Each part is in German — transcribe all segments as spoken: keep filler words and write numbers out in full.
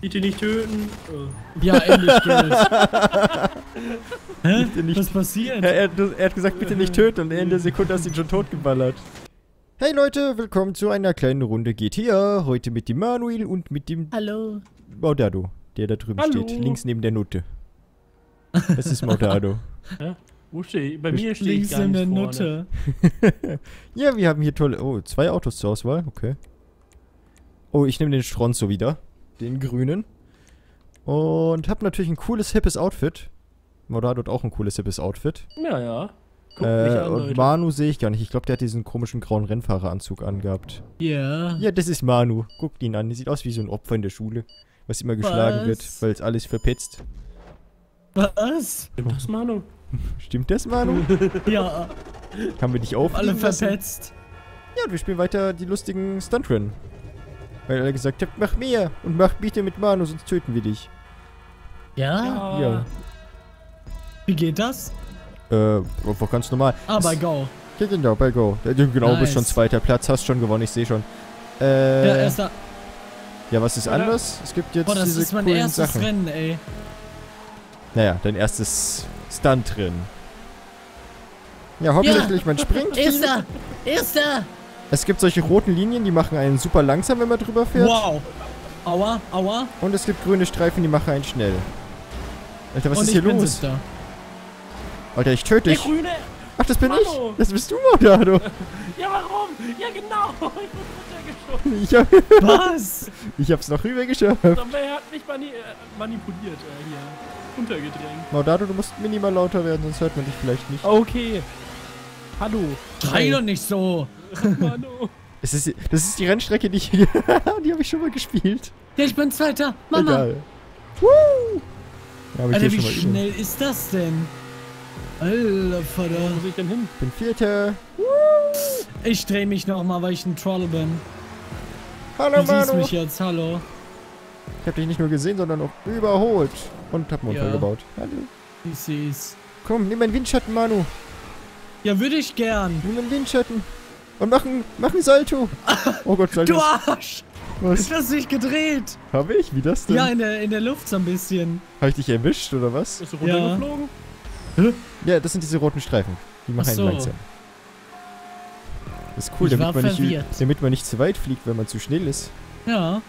Bitte nicht töten. Oh. Ja, endlich Geld. Hä? Nicht. Was passiert? Er, er, er hat gesagt, bitte nicht töten und in der Sekunde hast du ihn schon totgeballert. Hey Leute, willkommen zu einer kleinen Runde G T A. Heute mit dem Manuel und mit dem Hallo. Maudado, der da drüben Hallo. steht, links neben der Nutte. Das ist Maudado. Ja? Wo steht? Bei mir steht Links gar in nicht der vorne. Nutte. Ja, wir haben hier tolle... Oh, zwei Autos zur Auswahl, okay. Oh, ich nehme den Stronzo wieder. Den grünen. Und hab natürlich ein cooles, hippes Outfit. Maudado hat auch ein cooles, hippes Outfit. Ja, ja. Guck mich Äh, an, und Leute. Manu sehe ich gar nicht. Ich glaube, der hat diesen komischen grauen Rennfahreranzug angehabt. Ja. Ja, das ist Manu. Guckt ihn an. Der sieht aus wie so ein Opfer in der Schule. Was immer geschlagen Was? wird, weil es alles verpetzt. Was? Stimmt das, Manu? Stimmt das, Manu? Ja, Haben wir dich alle auflegen lassen? verpetzt. Ja, und wir spielen weiter die lustigen Stuntrennen. Weil er gesagt hat, mach mehr und mach bitte mit Manu, sonst töten wir dich. Ja? Ja. Wie geht das? Äh, einfach ganz normal. Ah, bei Das- Go. Ja, genau, bei Go. Ja, genau, Nice. bist schon zweiter Platz, hast schon gewonnen, ich sehe schon. Äh, Ja, erster. ja, was ist Oder? anders? Es gibt jetzt Boah, das diese ist mein coolen erstes Sachen. Rennen, ey. Naja, dein erstes Stunt-Rennen. Ja, hauptsächlich, man springt viel. Erster! Erster! Es gibt solche roten Linien, die machen einen super langsam, wenn man drüber fährt. Wow. Aua, aua. Und es gibt grüne Streifen, die machen einen schnell. Alter, was Und ist ich hier bin los? Siebter. Alter, ich töte Der dich. Grüne! Ach, das bin Manu. ich. Das bist du, Maudado. Ja, warum? Ja, genau! Ich wurde runtergeschoben. Ich, hab, Was? ich hab's noch rüber geschafft. Aber er hat mich mani äh, manipuliert, äh, hier. Untergedrängt. Maudado, du musst minimal lauter werden, sonst hört man dich vielleicht nicht. Okay. Hallo. Schrei doch nicht so. Manu. Es ist, das ist die Rennstrecke, die ich... die habe ich schon mal gespielt. Ja, ich bin Zweiter. Mama. Egal. Woo! Ja, hab ich Alter, hier wie schon mal üben. schnell ist das denn? Alter, Vater. Wo muss ich denn hin? Ich bin Vierter. Ich dreh mich nochmal, weil ich ein Troll bin. Hallo, Du siehst Manu. mich jetzt, hallo. Ich hab dich nicht nur gesehen, sondern auch überholt. Und hab einen Ja. Unfall gebaut. Hallo. Ich seh's. Komm, nimm meinen Windschatten, Manu. Ja, würde ich gern. Nimm meinen Windschatten. Und mach ein, mach ein Salto. Oh Gott, Salto. Du Arsch! Was? Ist das nicht gedreht? Hab ich? Wie das denn? Ja, in der, in der Luft so ein bisschen. Hab ich dich erwischt, oder was? Bist du runtergeflogen? Ja, das sind diese roten Streifen. Die machen Ach einen so. langsam. Das ist cool, Ich war damit man, nicht, verwirrt. damit man nicht zu weit fliegt, wenn man zu schnell ist. Ja.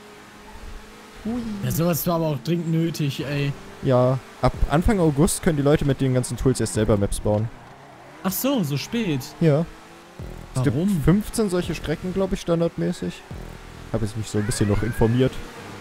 Hui. Ja, sowas war aber auch dringend nötig, ey. Ja, ab Anfang August können die Leute mit den ganzen Tools erst selber Maps bauen. Ach so, so spät. Ja. Es Warum? gibt fünfzehn solche Strecken, glaube ich, standardmäßig. Habe ich mich so ein bisschen noch informiert.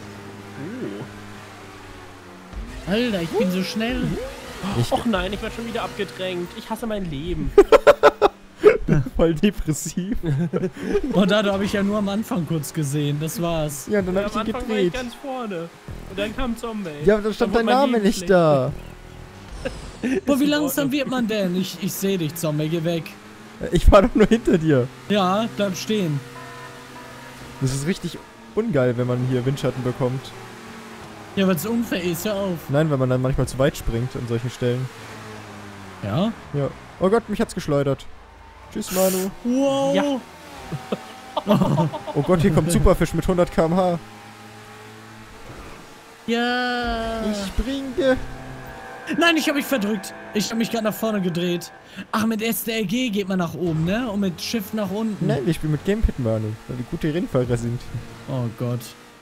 Oh. Alter, ich bin so schnell. Ich Och nein, ich werde schon wieder abgedrängt. Ich hasse mein Leben. voll depressiv. Und da habe ich ja nur am Anfang kurz gesehen. Das war's. Ja, dann Ja, habe am ich ihn Anfang war ich gedreht. ganz vorne. Und dann kam Zombie. Ja, aber dann stand Dann dein wurde mein Name Leben nicht schlecht. da. Boah, wie in langsam Ordnung. wird man denn? Ich, ich sehe dich, Zombie, geh weg. Ich fahr doch nur hinter dir. Ja, bleib stehen. Das ist richtig ungeil, wenn man hier Windschatten bekommt. Ja, weil's unfair ist, hör auf. Nein, weil man dann manchmal zu weit springt an solchen Stellen. Ja? Ja. Oh Gott, mich hat's geschleudert. Tschüss, Manu. Wow. Ja. Oh Gott, hier kommt Superfisch mit hundert Kilometer pro Stunde. Ja. Ich springe. Nein, ich habe mich verdrückt. Ich habe mich gerade nach vorne gedreht. Ach, mit S D R G geht man nach oben, ne? Und mit Shift nach unten. Nein, ich spiele mit Gamepad, Manu, weil die gute Rennfahrer sind. Oh Gott.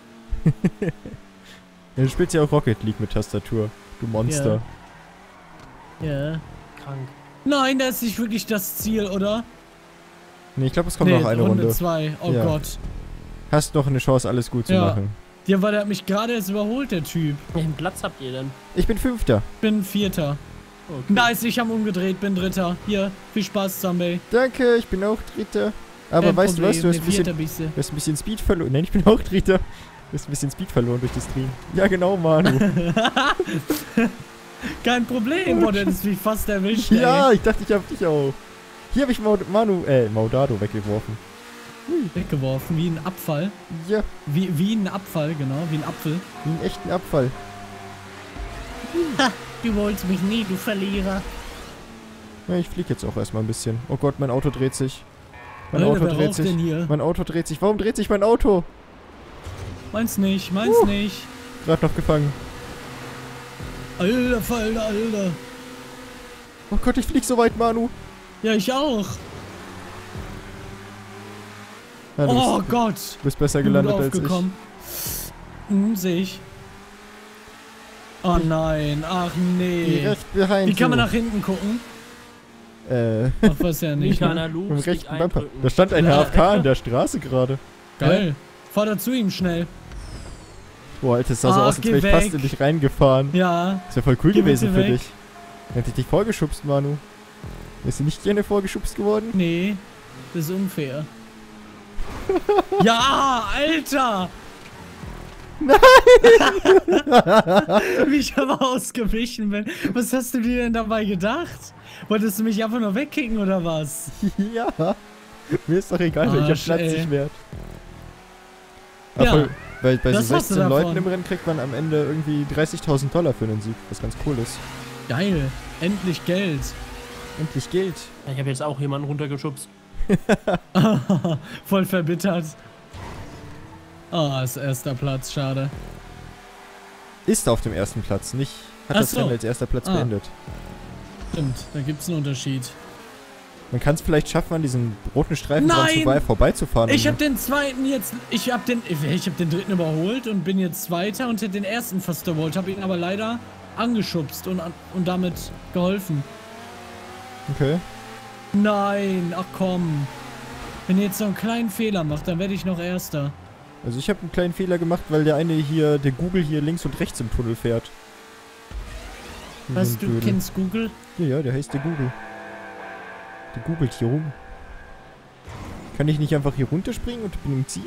Ja, du spielst ja auch Rocket League mit Tastatur. Du Monster. Ja. Krank. Nein, das ist nicht wirklich das Ziel, oder? Nee, ich glaube, es kommt nee, noch eine Runde Runde. zwei. Oh Ja. Gott. Hast noch eine Chance, alles gut zu Ja. machen. Ja, weil der hat mich gerade erst überholt, der Typ. Welchen Platz habt ihr denn? Ich bin Fünfter. Bin Vierter. Okay. Nice, ich habe umgedreht, bin Dritter. Hier, viel Spaß, Zombie. Danke, ich bin auch Dritter. Aber Kein weißt du was, Problem, du hast der ein bisschen, Vierter bist du. du hast ein bisschen Speed verloren. Nein, ich bin auch Dritter. Du hast ein bisschen Speed verloren durch das Stream. Ja, genau, Manu. Kein Problem, boah, der ist mich fast erwischt, Ja, ey. ich dachte, ich hab dich auch. Hier habe ich Maud Manu, äh, Maudado weggeworfen. Weggeworfen, wie ein Abfall. Ja, Wie, wie ein Abfall, genau, wie ein Apfel. wie einen echten Abfall. Ha, du wolltest mich nie, du Verlierer. Ja, ich fliege jetzt auch erstmal ein bisschen. Oh Gott, mein Auto dreht sich. Mein Alter, Auto wer dreht raucht sich. denn hier? Mein Auto dreht sich. Warum dreht sich mein Auto? Meins nicht, meins Uh. nicht. gerade noch gefangen. Alter Falter, Alter. Oh Gott, ich flieg so weit, Manu. Ja, ich auch. Ja, du Oh bist, Gott. du bist besser Gut gelandet als ich. aufgekommen. Hm, sehe ich. Oh nein, ach nee. Direkt behind Wie kann man you. nach hinten gucken? Äh, Ach, was ja nicht. Nicht Ne? analog, im Stick rechten Bumper. eindrücken. Da stand ein H F K in der Straße gerade. Geil. Fahr da zu ihm schnell. Boah, Alter, das sah so Ah, aus, als geh wäre ich fast weg. in dich reingefahren. Ja. Das wäre voll cool Geh gewesen bitte für weg. dich. Hätte ich dich vorgeschubst, Manu. Bist du nicht gerne vorgeschubst geworden? Nee, das ist unfair. Ja, Alter! Nein! Wie ich aber ausgewichen bin. Was hast du dir denn dabei gedacht? Wolltest du mich einfach nur wegkicken oder was? Ja. Mir ist doch egal, welcher Arsch, Platz ey. ich werde. Ja, Aber bei, bei das so hast du sechzehn Leuten davon. im Rennen kriegt man am Ende irgendwie dreißigtausend Dollar für einen Sieg, was ganz cool ist. geil. Endlich Geld. Endlich Geld. Ja, ich habe jetzt auch jemanden runtergeschubst. Voll verbittert. Ah, ist erster Platz, schade. Ist auf dem ersten Platz, nicht hat Ach das so. Rennen als erster Platz Ah. beendet. Stimmt, da gibt's einen Unterschied. Man kann es vielleicht schaffen, an diesen roten Streifen dran Nein! vorbei, vorbeizufahren. Ich und- hab den zweiten jetzt, ich hab den, ich hab den dritten überholt und bin jetzt Zweiter und hätte den ersten fast überholt, hab ihn aber leider angeschubst und, und damit geholfen. Okay. Nein, ach komm. Wenn ihr jetzt so einen kleinen Fehler macht, dann werde ich noch Erster. Also ich habe einen kleinen Fehler gemacht, weil der eine hier, der Google hier links und rechts im Tunnel fährt. Wie Was, so ein du Dödel. kennst Google? Ja, ja, der heißt der Google. Der googelt hier rum. Kann ich nicht einfach hier runterspringen und bin im Ziel?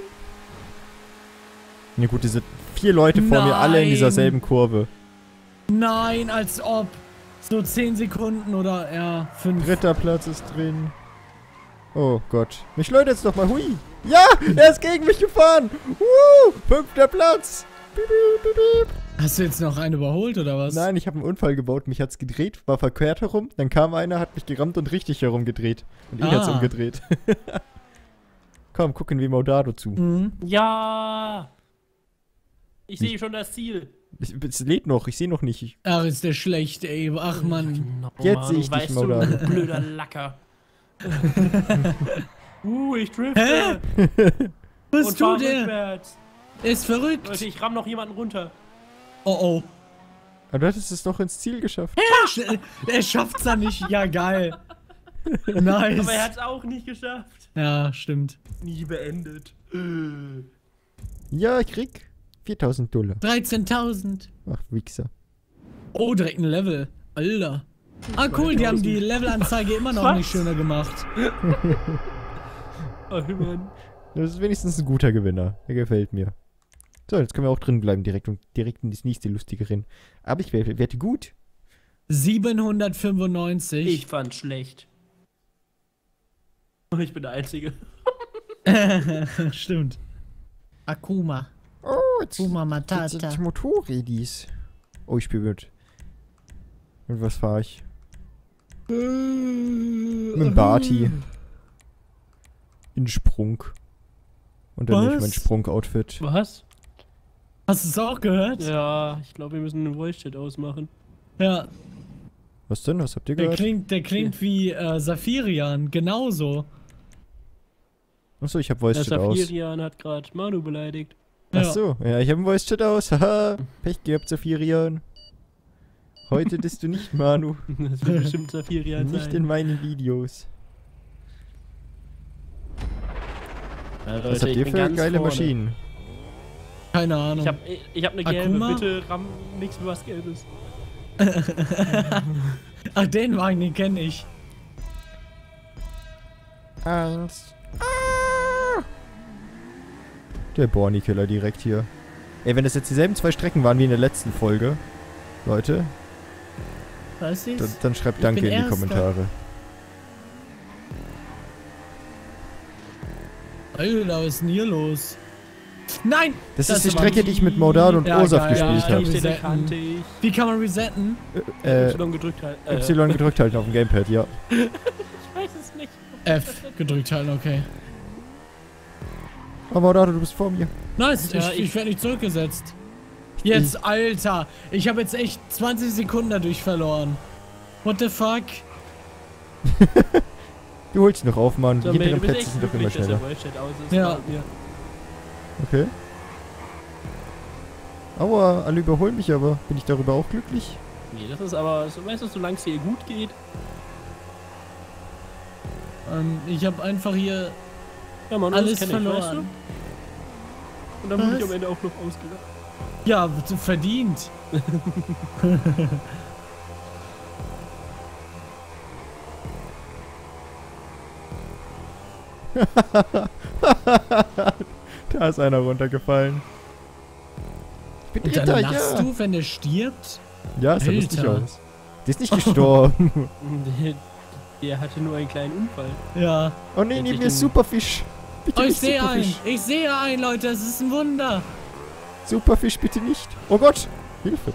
Na gut, es sind vier Leute vor mir, alle in dieser Nein. selben Kurve. Nein, als ob. So zehn Sekunden oder, ja, fünf. Dritter Platz ist drin. Oh Gott. Mich läutet's doch mal. Hui. Ja, er ist gegen mich gefahren. Uh, fünfter Platz. Piep, piep, piep, piep. Hast du jetzt noch einen überholt oder was? Nein, ich habe einen Unfall gebaut. Mich hat's gedreht, war verkehrt herum. Dann kam einer, hat mich gerammt und richtig herumgedreht. Und ihn Ah. hat's umgedreht. Komm, gucken wir Maudado zu. Mhm. Ja! Ich Wie- sehe schon das Ziel. Ich, es lädt noch, ich sehe noch nicht. Ich, Ach, ist der schlecht, ey. Ach, Mann. Genau, Jetzt Mann, sehe ich dich, weißt du, Maudado. du blöder Lacker. uh, ich drifte. Hä? Was Und tut fahr er? rückwärts. Er ist verrückt. Leute, ich ramm noch jemanden runter. Oh, oh. aber du hattest es doch ins Ziel geschafft. Sch- Er schafft's ja nicht. Ja, geil. Nice. Aber er hat's auch nicht geschafft. Ja, stimmt. Nie beendet. Äh. Ja, ich krieg viertausend Dollar. dreizehntausend. Ach, Wichser. Oh, direkt ein Level. Alter. Ah, cool. Die haben die Levelanzeige immer noch Was? nicht schöner gemacht. Oh, Mann. Das ist wenigstens ein guter Gewinner. Der gefällt mir. So, jetzt können wir auch drin bleiben direkt und direkt in das nächste lustige Rennen. Aber ich werde werde gut. siebenhundertfünfundneunzig. Ich fand's schlecht. Oh, ich bin der Einzige. Stimmt. Akuma. Oh, jetzt, Akuma jetzt sind Matata. die Motorrädis. Oh, ich bin mit. Und was fahre ich? Mit dem Barty. In Sprung. Und dann nicht Was? mein Sprung-Outfit. Was? Hast du es auch gehört? Ja, ich glaube, wir müssen einen Voice-Chat ausmachen. Ja. Was denn? Was habt ihr Der gehört? klingt, der klingt wie äh, Saphirian. Genauso. Achso, ich hab Der Voice-Chat aus. Saphirian hat gerade Manu beleidigt. Ja. Achso, ja, ich hab einen Voice-Chat aus. Haha, Pech gehabt, Saphirian. Heute bist du nicht, Manu. Das wird bestimmt Saphirian Nicht sein. in meinen Videos. Ja, Leute, Was habt ich ihr bin für ganz geile vorne. Maschinen? Keine Ahnung. Ich hab, ich, ich hab eine gelbe, Akuma? bitte ramm nichts was Gelbes. Ach, den Wagen, den kenne ich. Eins. Ah! Der Borny-Killer direkt hier. Ey, wenn das jetzt dieselben zwei Strecken waren wie in der letzten Folge, Leute, Was ist? dann, dann schreibt Ich Danke bin in die Erster. Kommentare. Alter, was ist denn hier los? Nein! Das, Das ist die ist aber Strecke, die ich mit Maudado und Ja, Ursaf geil. gespielt Ja, habe. ich- den Resetten. kannte ich. Wie kann man resetten? Äh, Y gedrückt halt. Äh, Y gedrückt halten auf dem Gamepad, ja. Ich weiß es nicht. F gedrückt halten, okay. Oh, Maudado, du bist vor mir. Nice, Ja, ich, ich, ich- werde nicht zurückgesetzt. Jetzt, Alter. Ich habe jetzt echt zwanzig Sekunden dadurch verloren. What the fuck? Du holst noch auf, Mann. Die So, Mel, hinteren du bist Plätze echt sind doch immer glücklich, dass schneller. der Voice-Chat aus ist. Ja. Glaub mir. Okay. Aua, alle überholen mich aber. Bin ich darüber auch glücklich? Nee, das ist aber, so, weißt du, solange es dir gut geht. Ähm, ich habe einfach hier Ja, Mann, alles das kenn ich, verloren. weißt du? Und dann wurde ich Was? am Ende auch noch ausgelacht. Ja, verdient. Da ist einer runtergefallen. Ich bin Und dann Dritter, lachst ja. du, wenn der stirbt? Ja, es sah lustig Alter. aus. Der ist nicht gestorben. Der, der hatte nur einen kleinen Unfall. Ja. Oh nee, Endlich neben mir ist den- Superfisch. Bitte Oh, ich nicht sehe einen. Superfisch. Ich sehe einen, Leute. Es ist ein Wunder. Superfisch, bitte nicht. Oh Gott. Hilfe.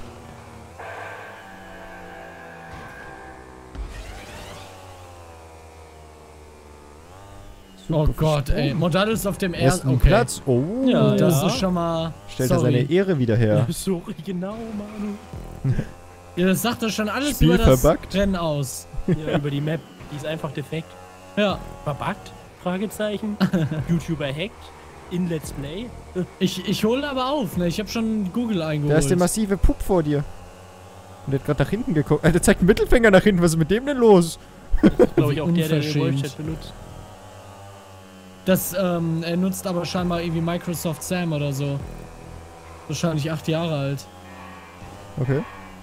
Oh Superfisch. Gott, ey. Modal ist auf dem ersten Ersten okay. Platz. Oh. Ja, Das ja. ist schon mal. Stellt er sorry. seine Ehre wieder her. Sorry, genau, Manu. Ja, das sagt doch schon alles Spiel über das verbuggt. Rennen aus. Ja, über die Map. Die ist einfach defekt. Ja. Verbuggt? Fragezeichen. YouTuber hackt. In Let's Play. Ich, ich hole aber auf, ne? Ich habe schon Google eingeholt. Da ist der massive Pup vor dir. Und der hat gerade nach hinten geguckt. Alter, zeigt einen Mittelfinger nach hinten. Was ist mit dem denn los? Glaube ich auch der, der den Unverschämt. Voice-Chat benutzt. Das, ähm, er nutzt aber scheinbar irgendwie Microsoft Sam oder so. Wahrscheinlich acht Jahre alt. Okay.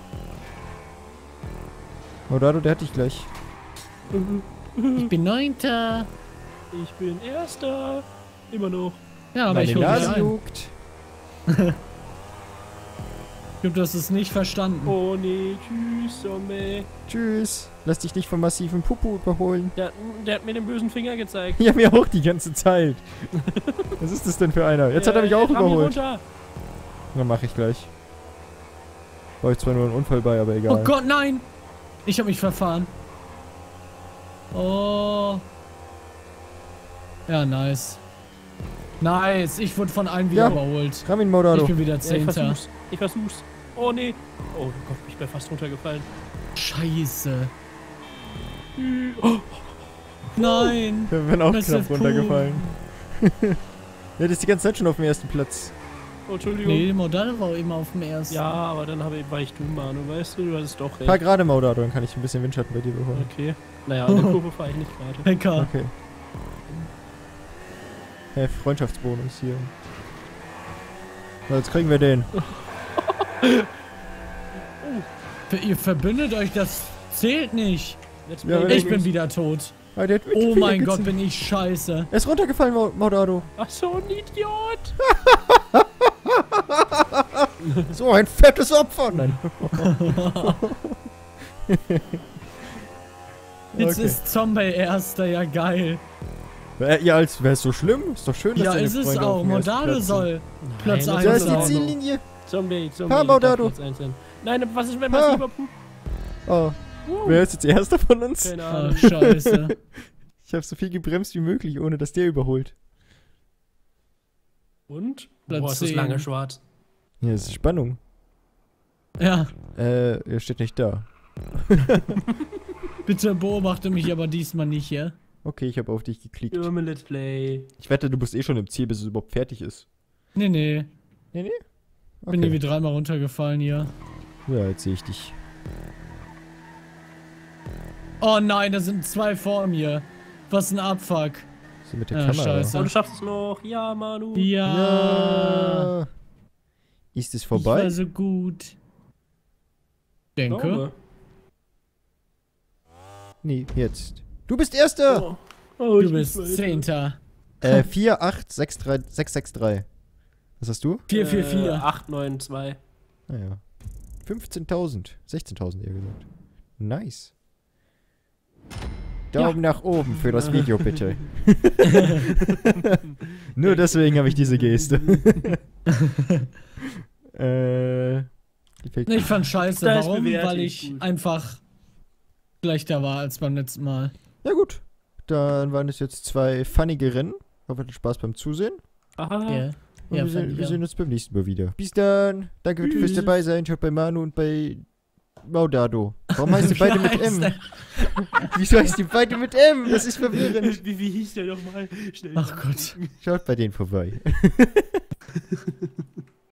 Modado, der hat dich gleich. Ich bin Neunter. Ich bin Erster. Immer noch. Ja, aber Meine ich hole dich Nase ein. juckt. Ich glaube, du hast es nicht verstanden. Oh nee, tschüss, Zombie. Tschüss. Lass dich nicht vom massiven Pupu überholen. Der, der hat mir den bösen Finger gezeigt. Ja, mir auch die ganze Zeit. Was ist das denn für einer? Jetzt hat er mich Äh, auch fahr mich überholt. runter. Na, mach ich gleich. War ich zwar nur ein Unfall bei, aber egal. Oh Gott, nein! Ich habe mich verfahren. Oh. Ja, nice. Nice. Ich wurde von allen wieder Ja. überholt. Ramin Ich Modado. bin wieder Ja, ich Zehnter. versuch's. Ich versuch's. Oh nee. Oh Gott, ich bin fast runtergefallen. Scheiße. Oh, Nein. Ich bin auch Massive knapp runtergefallen. Ja, das ist die ganze Zeit schon auf dem ersten Platz. oh, Entschuldigung. Nee, Modal war immer auf dem ersten. Ja, aber dann habe ich, war ich dumm, Manu. Weißt du, du hattest doch Fahr recht. gerade Modado, dann kann ich ein bisschen Windschatten bei dir beholen. Okay. Naja, in der Kurve fahre ich nicht gerade. Hacker. Okay. Hey, Freundschaftsbonus hier. So, jetzt kriegen wir den. Ihr verbündet euch, das zählt nicht. Let's Ja, play wenn Ich Bonus. bin wieder tot. Ah, der hat mit Oh dem Finger mein Gott, gezeigt. bin ich scheiße. Er ist runtergefallen, Mo- Modado. Ach so, ein Idiot. So ein fettes Opfer. Nein. Jetzt Okay. ist Zombie erster, ja geil. Äh, ja, als wäre es so schlimm. Ist doch schön, dass Ja, deine ist es Freunde auf auch. dem ersten Modale Platz sind. soll Platz Nein, eins Da das ist ist die auch. Ziellinie. Zombie, Zombie. Ha, du darfst Maudado. Platz eins sein. Nein, was ist, wenn Ha. man überpupt? Oh, Uh, wer ist jetzt erster von uns? Keine Ah, Ahnung. scheiße. Ich habe so viel gebremst wie möglich, ohne dass der überholt. Und? Platz Boah, ist das zehn. lange schwarz. Ja, das ist Spannung. Ja, Äh, er steht nicht da. bitte beobachte mich aber diesmal nicht, ja? Okay, ich habe auf dich geklickt. Irme Let's Play. Ich wette, du bist eh schon im Ziel, bis es überhaupt fertig ist. Nee, nee. Nee, nee? Bin irgendwie dreimal runtergefallen hier. Ja, jetzt sehe ich dich. Oh nein, da sind zwei vor mir. Was ein Abfuck. So mit der Ja, Kamera. scheiße. Oh, du schaffst es noch. Ja, Manu. Ja. Ja. Ist es Ich vorbei? war so gut. Denke. Glaube. Nee, jetzt. Du bist Erster! Oh. Oh, Du ich bist bin weiter. Zehnter. Äh, vier acht sechs drei sechs sechs drei. Was hast du? vier vier Äh, vier. acht neun zwei. Naja. fünfzehntausend. sechzehntausend eher gesagt. Nice. Daumen nach oben für das Video, bitte. Nur deswegen habe ich diese Geste. äh. Gefällt Ich fand scheiße. Das Warum? bewerte Weil ich ich gut. einfach schlechter war als beim letzten Mal. Ja gut. Dann waren es jetzt zwei funnige Rennen. Hoffe, ihr hattet Spaß beim Zusehen. Aha. Ja. Und Ja, wir, fand sehen, ich wir auch. sehen uns beim nächsten Mal wieder. Bis dann. Danke Tschüss. fürs dabei sein. Schaut bei Manu und bei Maudado. Warum heißt die beide mit M? Wieso heißt die beide mit M? Das ist verwirrend. Wie, wie hieß der nochmal? Schnell. Ach Gott. Schaut bei denen vorbei.